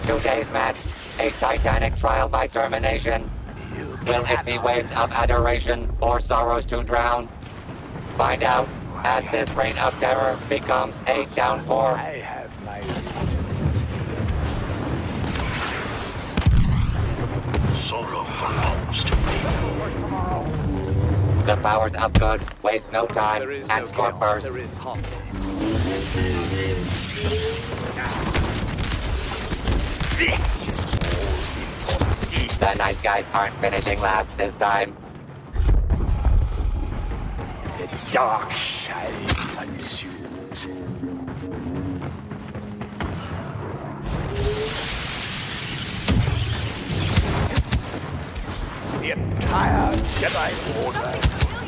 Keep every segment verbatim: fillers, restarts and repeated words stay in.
Today's match, a titanic trial by termination. Will it be waves of adoration or sorrows to drown? Find out as this reign of terror becomes a downpour. I have my reasons. Sorrow belongs to me. The powers of good waste no time There is and no score chaos, first. there is harmony. This! The nice guys aren't finishing last this time. The dark side consumes. The entire Jedi Order.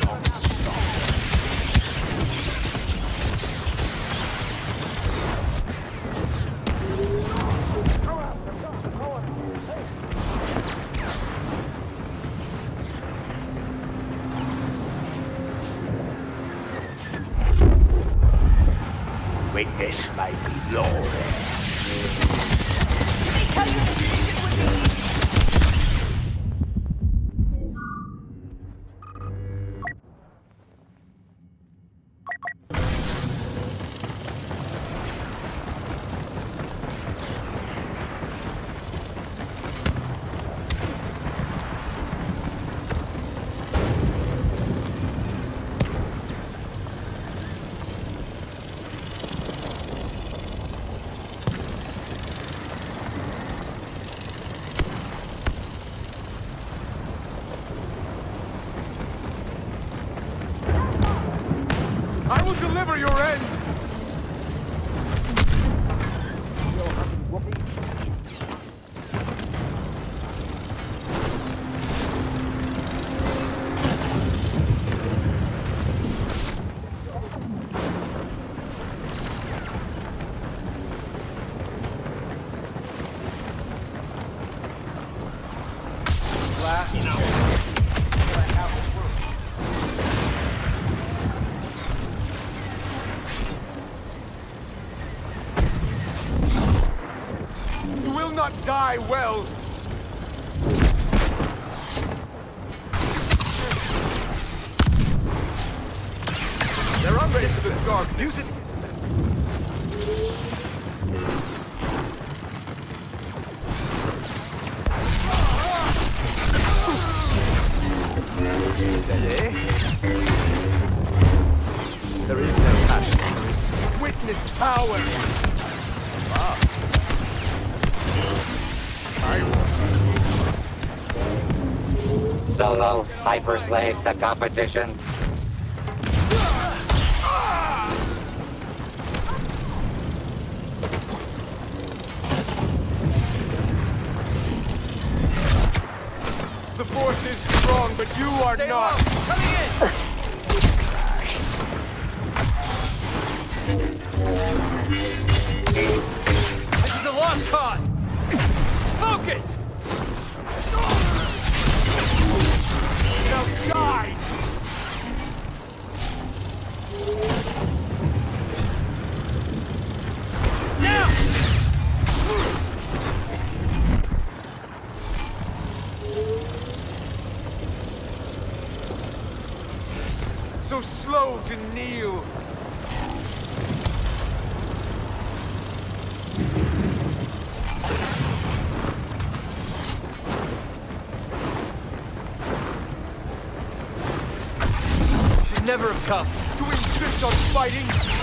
Witness my glory. I will deliver your end! Last chance. You will not die well. They're under the dark. Use it. Steady. There is no passion. There is witness power. Ah. Solo hyper slays the competition. The force is strong, but you are Stay not. low. Coming in. This is a lost cause. Focus. Now die! Now. So slow to kneel. Should never have come. Do we insist on fighting?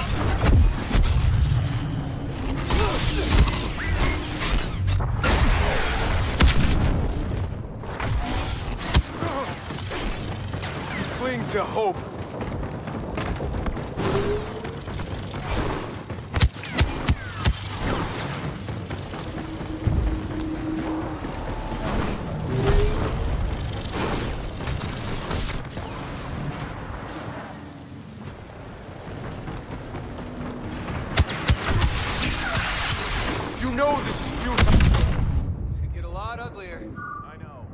Cling to hope. You know this is futile. This could get a lot uglier. I know.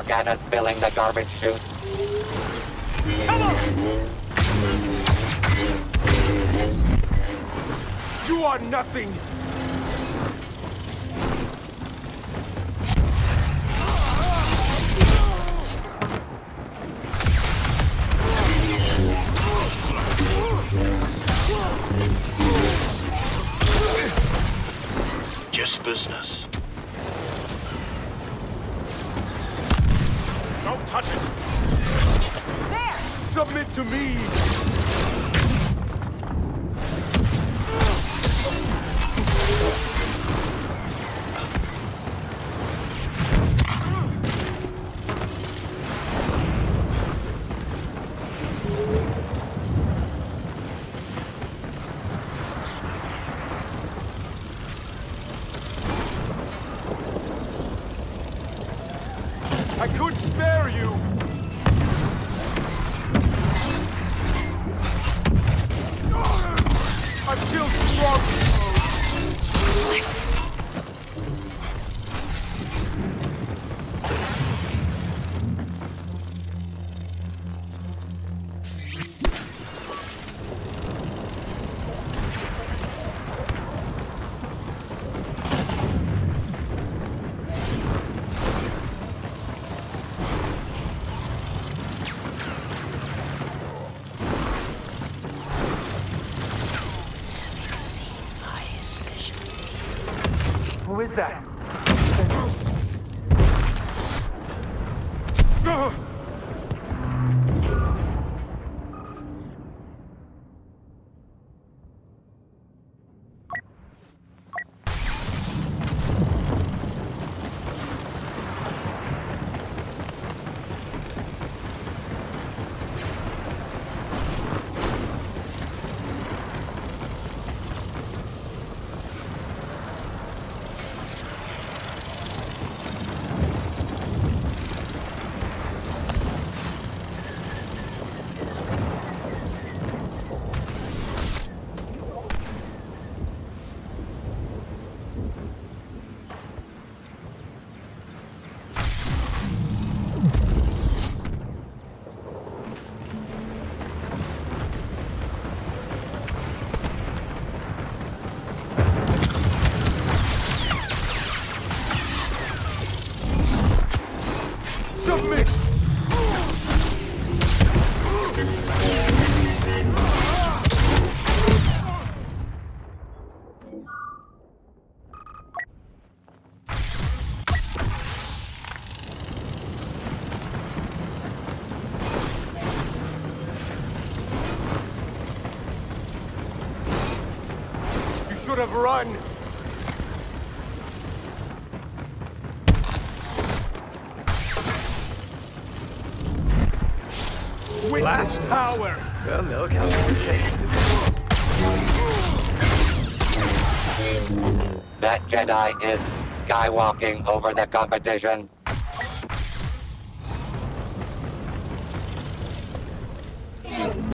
Organas filling the garbage chutes. Come on! You are nothing! Just business. Don't touch it! There! Submit to me! I could spare you! I've killed strong foes! Who is that? Submit! You should have run! Witness power! Well, milk has good taste. That Jedi is skywalking over the competition.